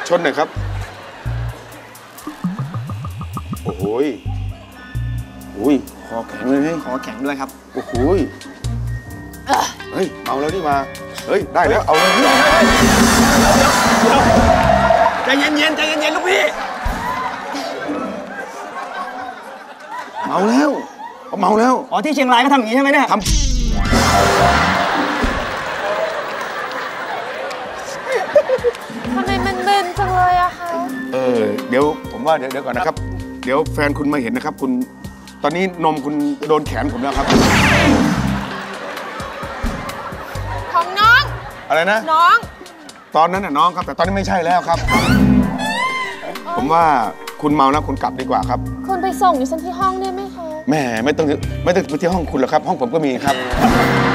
ชนหน่อยครับโอ้โหอุ้ยคอแข็งเลยคอแข็งด้วยครับโอ้โหเฮ้ยเมาแล้วนี่มาเฮ้ยได้แล้วเอาเลยใจเย็นใจเย็นลูกพี่เมาแล้วอ๋อที่เชียงรายก็ทำอย่างนี้ใช่ไหมเนี่ยทำทำไมมันมึนจังเลยอะคะเดี๋ยวผมว่าเดี๋ยวก่อนนะครับเดี๋ยวแฟนคุณมาเห็นนะครับคุณตอนนี้นมคุณโดนแขนผมแล้วครับของน้องอะไรนะน้องตอนนั้นน่ะน้องครับแต่ตอนนี้ไม่ใช่แล้วครับผมว่าคุณเมาแล้วคุณกลับดีกว่าครับคุณไปส่งดิฉันที่ห้องได้ไหมคะแม่ไม่ต้องไปที่ห้องคุณหรอกครับห้องผมก็มีครับ